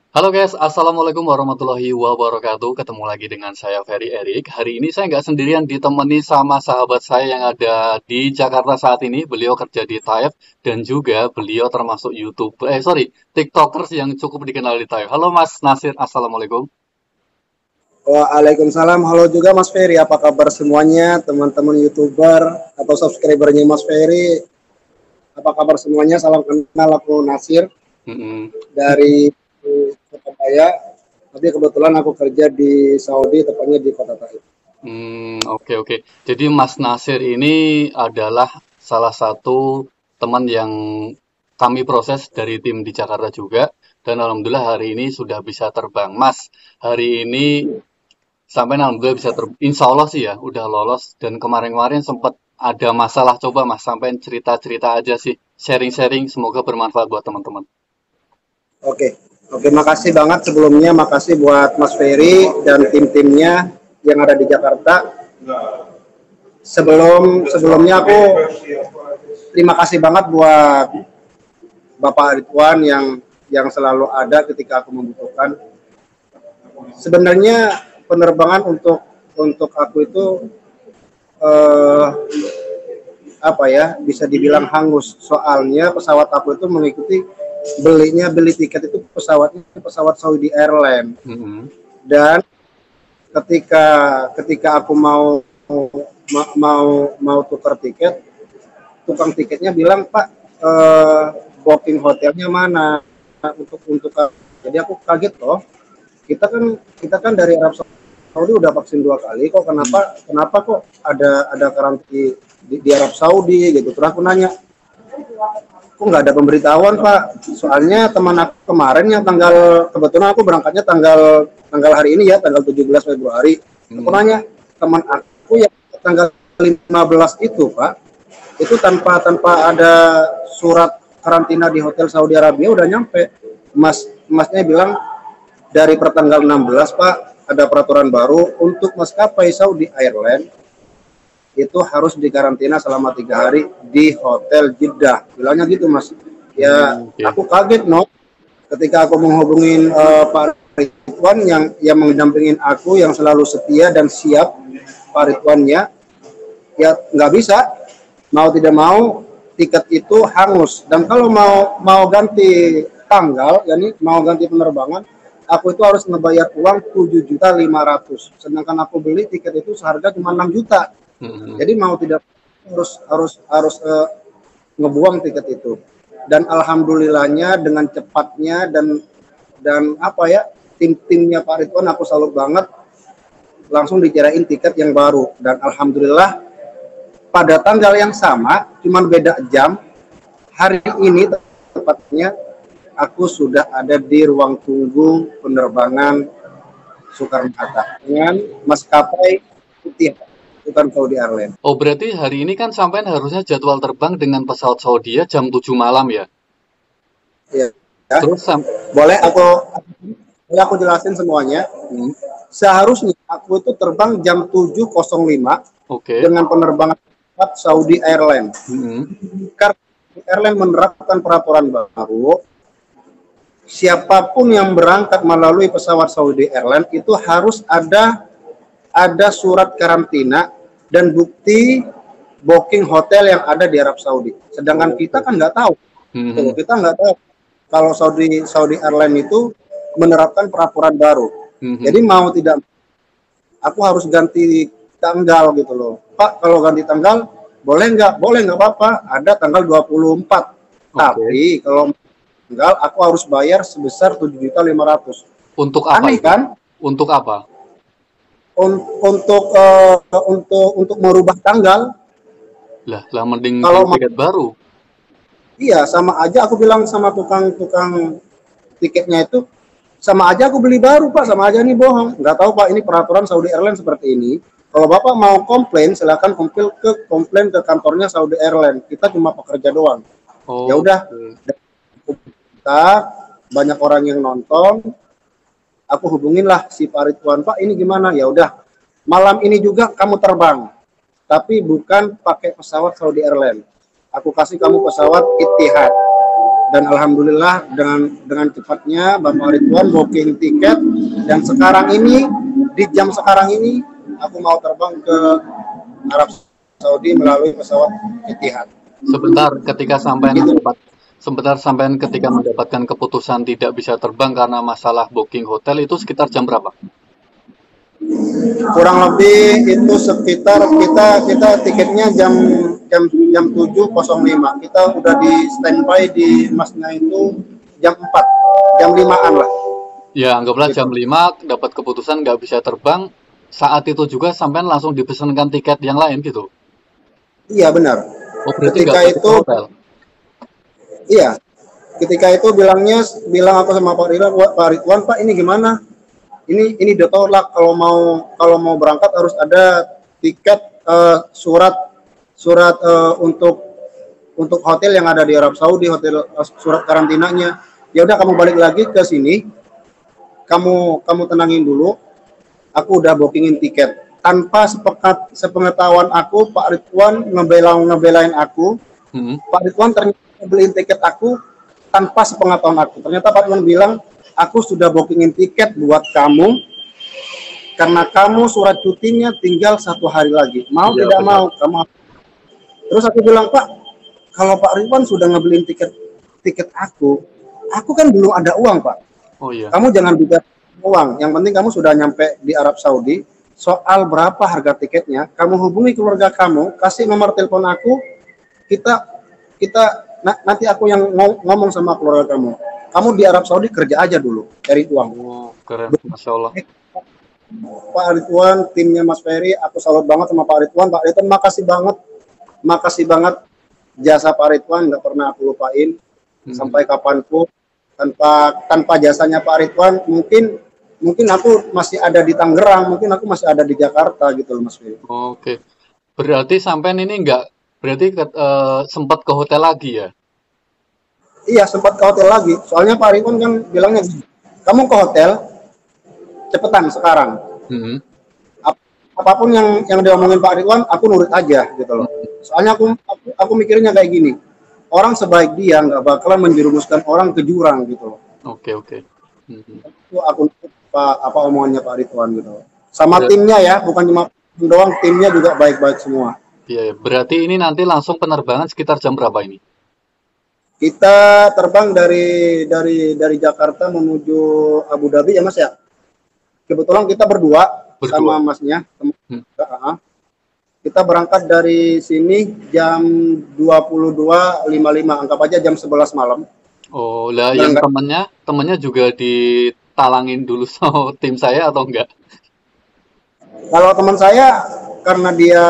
Halo guys, Assalamualaikum warahmatullahi wabarakatuh. Ketemu lagi dengan saya Ferry Erik. Hari ini saya nggak sendirian, ditemani sama sahabat saya yang ada di Jakarta saat ini. Beliau kerja di Taif dan juga beliau termasuk TikTokers yang cukup dikenal di Taif. Halo Mas Nasir, Assalamualaikum. Waalaikumsalam, halo juga Mas Ferry. Apa kabar semuanya, teman-teman YouTuber atau subscribernya Mas Ferry? Apa kabar semuanya? Salam kenal, aku Nasir Mm-mm. dari Surabaya. Tapi kebetulan aku kerja di Saudi, tepatnya di Kota Taif. Oke oke. Jadi Mas Nasir ini adalah salah satu teman yang kami proses dari tim di Jakarta juga, dan alhamdulillah hari ini sudah bisa terbang. Mas, hari ini sampai alhamdulillah bisa insya Allah sih ya, udah lolos, dan kemarin-kemarin sempat ada masalah. Coba Mas, sampai cerita-cerita aja sih, sharing-sharing, semoga bermanfaat buat teman-teman. Oke, makasih banget sebelumnya. Makasih buat Mas Ferry dan tim-timnya yang ada di Jakarta. Sebelumnya aku terima kasih banget buat Bapak Ridwan yang selalu ada ketika aku membutuhkan. Sebenarnya penerbangan untuk aku itu eh, apa ya, bisa dibilang hangus. Soalnya pesawat aku itu mengikuti beli tiket itu pesawat Saudi Airlines. Mm-mm. Dan ketika ketika aku mau tukar tiket, tukang tiketnya bilang, Pak, booking hotelnya mana untuk jadi aku kaget loh. Kita kan dari Arab Saudi udah vaksin 2 kali, kok kenapa kok ada karantina di Arab Saudi gitu. Terus aku nanya, kok nggak ada pemberitahuan, Pak? Soalnya teman aku kemarin yang kebetulan aku berangkatnya tanggal hari ini ya, tanggal 17 Februari. Aku nanya, teman aku yang tanggal 15 itu, Pak, itu tanpa ada surat karantina di hotel Saudi Arabia udah nyampe. Masnya bilang dari pertanggal 16, Pak, ada peraturan baru untuk maskapai Saudi Airlines itu harus dikarantina selama 3 hari di hotel Jeddah. Bilangnya gitu, Mas. Ya, Oke. aku kaget, no. Ketika aku menghubungin Pak Ridwan yang mendampingin aku, yang selalu setia dan siap, Pak Ridwannya, ya nggak bisa. Mau tidak mau, tiket itu hangus. Dan kalau mau ganti tanggal, yakni mau ganti penerbangan, aku itu harus ngebayar uang 7.500.000. Sedangkan aku beli tiket itu seharga cuma 6 juta. Mm-mm. Jadi mau tidak harus ngebuang tiket itu. Dan alhamdulillahnya dengan cepatnya dan apa ya, tim-timnya Pak Ridwan, aku salut banget, langsung dicariin tiket yang baru. Dan alhamdulillah pada tanggal yang sama, cuman beda jam, hari ini tepatnya aku sudah ada di ruang tunggu penerbangan Soekarno Hatta dengan maskapai putih, bukan Saudi Airlines. Oh, berarti hari ini kan sampean harusnya jadwal terbang dengan pesawat Saudi ya, jam 7 malam ya? Ya, ya. Terus Boleh aku jelasin semuanya. Hmm, Seharusnya aku itu terbang jam 7.05 oke. dengan penerbangan Saudi Airlines. Hmm, Karena airline menerapkan peraturan baru, siapapun yang berangkat melalui pesawat Saudi Airlines itu harus ada surat karantina dan bukti booking hotel yang ada di Arab Saudi. Sedangkan kita kan nggak tahu. hmm, Kita nggak tahu kalau Saudi Airlines itu menerapkan peraturan baru. hmm. Jadi mau tidak, aku harus ganti tanggal gitu loh. Pak, kalau ganti tanggal boleh nggak? Boleh, nggak apa-apa. Ada tanggal 24. Oke. Tapi kalau tanggal aku harus bayar sebesar 7.500.000. Untuk apa Aneh itu? kan? Untuk apa? Untuk merubah tanggal. Lah mending beli Kalau tiket baru. iya, sama aja aku bilang sama tukang tiketnya itu, sama aja aku beli baru, Pak, sama aja nih bohong. Nggak tahu, Pak, ini peraturan Saudi Airlines seperti ini. Kalau Bapak mau komplain, silakan komplain ke kantornya Saudi Airlines. Kita cuma pekerja doang. Ya Oh, udah, kita banyak orang yang nonton, aku hubungin lah si Pak Ridwan, Pak, ini gimana? Ya udah, malam ini juga kamu terbang, tapi bukan pakai pesawat Saudi Airlines. Aku kasih kamu pesawat Etihad. dan alhamdulillah dengan cepatnya Bapak Ridwan booking tiket, dan sekarang ini di jam sekarang ini aku mau terbang ke Arab Saudi melalui pesawat Etihad. Sebentar ketika sampai Gitu. ketika mendapatkan keputusan tidak bisa terbang karena masalah booking hotel itu sekitar jam berapa? Kurang lebih itu sekitar kita tiketnya jam 7.05. Kita udah di standby di masnya itu jam 4, jam 5-an lah. Ya, anggaplah Gitu. jam 5 dapat keputusan nggak bisa terbang, saat itu juga sampai langsung dipesankan tiket yang lain gitu. Iya benar. Oh, berarti nggak Ketika balik ke itu hotel. iya, ketika itu bilang aku sama Pak Ridwan, Pak ini gimana? Ini ditolak, kalau mau berangkat harus ada tiket, surat untuk hotel yang ada di Arab Saudi, hotel, surat karantinanya. Ya udah kamu balik lagi ke sini, kamu tenangin dulu, aku udah bookingin tiket. Tanpa sepengetahuan aku, Pak Ridwan ngebelain aku. Hmm. Pak Ridwan ternyata beliin tiket aku tanpa sepengetahuan aku. Ternyata Pak Ridwan bilang, aku sudah bookingin tiket buat kamu karena kamu surat cutinya tinggal 1 hari lagi. Mau Iya, tidak benar. mau kamu. Terus aku bilang, Pak, kalau Pak Ridwan sudah ngebeliin tiket aku kan belum ada uang, Pak. Oh iya. Kamu jangan bicara uang. Yang penting kamu sudah nyampe di Arab Saudi. Soal berapa harga tiketnya, kamu hubungi keluarga kamu, kasih nomor telepon aku, kita nanti aku yang ngomong sama keluarga kamu. Kamu di Arab Saudi kerja aja dulu, cari uang. Oh, keren, Masya Allah. Pak Ridwan, timnya Mas Ferry, aku salut banget sama Pak Ridwan. Pak Ridwan, makasih banget jasa Pak Ridwan, nggak pernah aku lupain sampai kapanpun. Tanpa jasanya Pak Ridwan, mungkin aku masih ada di Tangerang, mungkin aku masih ada di Jakarta gitu loh Mas Ferry. Oke. Berarti sampean ini berarti sempat ke hotel lagi ya? Iya, sempat ke hotel lagi. Soalnya Pak Ridwan kan bilangnya, kamu ke hotel, cepetan sekarang. Hmm. Apapun yang diomongin Pak Ridwan, aku nurut aja gitu loh. Soalnya aku mikirnya kayak gini, orang sebaik dia nggak bakalan menjerumuskan orang ke jurang gitu loh. Oke, oke. Hmm. Itu aku nurut apa omongannya Pak Ridwan gitu loh. Sama Ber- timnya ya, bukan cuma doang, timnya juga baik-baik semua. Iya, berarti ini nanti langsung penerbangan sekitar jam berapa ini? Kita terbang dari Jakarta menuju Abu Dhabi ya Mas ya. Kebetulan kita berdua Berdua. sama Masnya. Hmm. Kita berangkat dari sini jam 22.55, anggap aja jam 11 malam. Oh, lah yang temennya juga ditalangin dulu sama tim saya atau enggak? Kalau teman saya, karena dia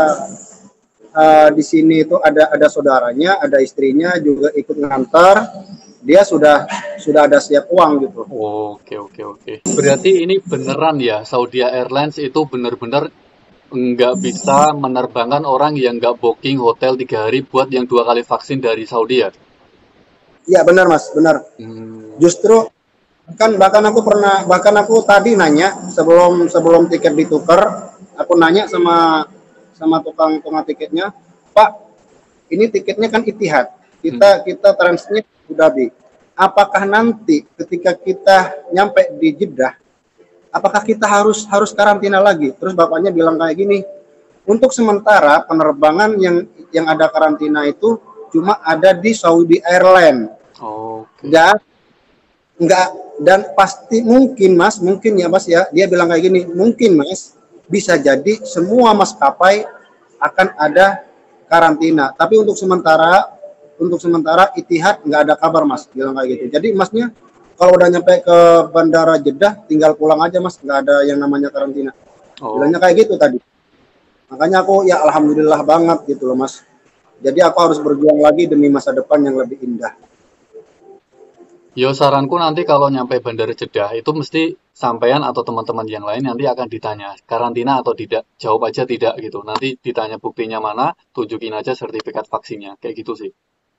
di sini itu ada saudaranya, ada istrinya juga ikut ngantar, dia sudah ada siap uang gitu. Oke, oke, oke. Berarti ini beneran ya, Saudi Airlines itu bener-bener nggak bisa menerbangkan orang yang nggak booking hotel 3 hari buat yang 2 kali vaksin dari Saudi ya? Iya benar Mas, benar. Hmm. Justru bahkan aku tadi nanya sebelum tiket ditukar, aku nanya sama tukang tiketnya, Pak, ini tiketnya kan Etihad, kita transitnya Abu Dhabi. Apakah nanti ketika kita nyampe di Jeddah, apakah kita harus karantina lagi? Terus bapaknya bilang kayak gini, untuk sementara penerbangan yang ada karantina itu cuma ada di Saudi Airlines. Oke. Enggak, dan pasti mungkin ya Mas ya, dia bilang kayak gini, mungkin Mas bisa jadi semua maskapai akan ada karantina, tapi untuk sementara Etihad nggak ada kabar Mas, bilang kayak gitu. Jadi Masnya kalau udah nyampe ke bandara Jeddah tinggal pulang aja Mas, nggak ada yang namanya karantina. Oh. Bilangnya kayak gitu tadi. Makanya aku ya alhamdulillah banget gitu loh Mas. Jadi aku harus berjuang lagi demi masa depan yang lebih indah. Yo, saranku nanti kalau nyampe Bandara Jeddah itu mesti sampean atau teman-teman yang lain nanti akan ditanya karantina atau tidak. Jawab aja tidak gitu. Nanti ditanya buktinya mana, tunjukin aja sertifikat vaksinnya. Kayak gitu sih.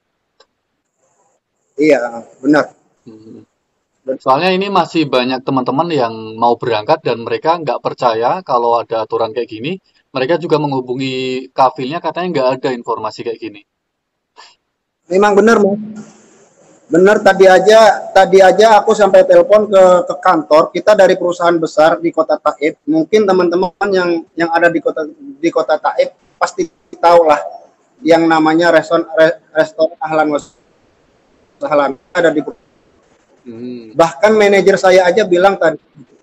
Iya, benar. Hmm. Soalnya ini masih banyak teman-teman yang mau berangkat dan mereka nggak percaya kalau ada aturan kayak gini. Mereka juga menghubungi kafilnya katanya nggak ada informasi kayak gini. Memang benar Mas. Bener, tadi aja aku sampai telepon ke kantor kita dari perusahaan besar di Kota Taif. Mungkin teman-teman yang ada di Kota Taif pasti tahu lah yang namanya restoran Ahlan Wasahlan ada di. Bahkan manajer saya aja bilang tadi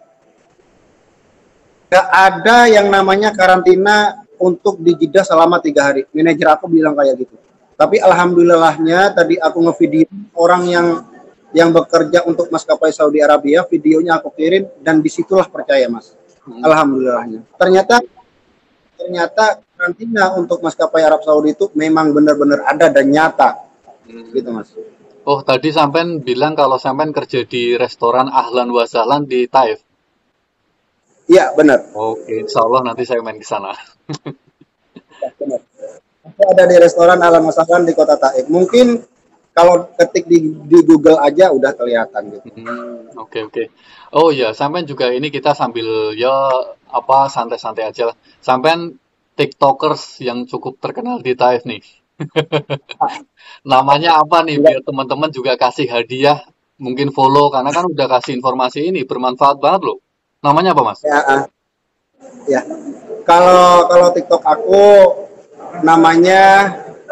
nggak ada yang namanya karantina untuk di Jeddah selama 3 hari. Manajer aku bilang kayak gitu. Tapi alhamdulillahnya tadi aku ngevideo orang yang bekerja untuk maskapai Saudi Arabia, videonya aku kirim dan disitulah percaya Mas. Alhamdulillahnya. Ternyata karantina untuk maskapai Arab Saudi itu memang benar-benar ada dan nyata. Gitu Mas. Oh, tadi sampean bilang kalau sampean kerja di restoran Ahlan Wasahlan di Taif. Iya, benar. Oke, insya Allah nanti saya main ke sana. Ya, benar. Aku ada di restoran Ahlan Wasahlan di Kota Taif. Mungkin kalau ketik di Google aja udah kelihatan gitu. Oke. Oh ya, sampean juga ini kita sambil ya apa santai-santai aja lah. Sampean TikTokers yang cukup terkenal di Taif nih. Namanya apa nih biar teman-teman juga kasih hadiah, mungkin follow karena kan udah kasih informasi ini bermanfaat banget loh. Namanya apa Mas? Ya. Kalau TikTok aku namanya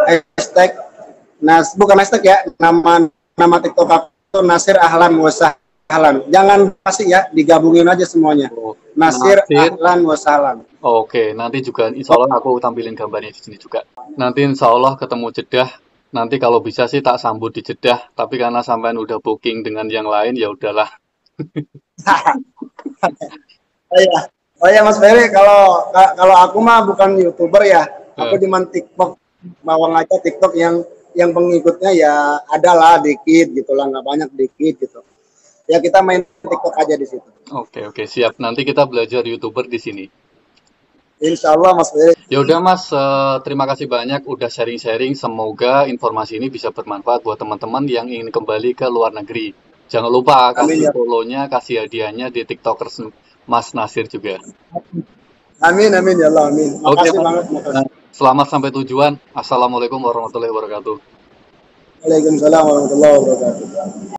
bukan hashtag ya, nama TikTok aku Nasir Ahlan Wasahlan. Jangan kasih ya, digabungin aja semuanya. Nasir Ahlan Wasahlan. Oke, nanti juga insya Allah aku tampilin gambarnya di sini juga. Nanti insya Allah ketemu Jeddah. Nanti kalau bisa sih tak sambut di Jeddah, tapi karena sampean udah booking dengan yang lain ya udahlah. Oh ya Mas Ferry, kalau aku mah bukan YouTuber ya. Aku cuma TikTok, bawang aja TikTok yang pengikutnya ya adalah dikit gitu lah, nggak banyak, dikit gitu. Ya kita main TikTok aja di situ. Oke, siap. Nanti kita belajar YouTuber di sini. Insya Allah Mas Ferry. Ya udah Mas, terima kasih banyak udah sharing-sharing. Semoga informasi ini bisa bermanfaat buat teman-teman yang ingin kembali ke luar negeri. Jangan lupa kasih follow-nya, kasih hadiahnya di TikTokers Mas Nasir juga. Amin ya Allah, amin. Makasih banget. Selamat sampai tujuan. Assalamualaikum warahmatullahi wabarakatuh. Waalaikumsalam warahmatullahi wabarakatuh.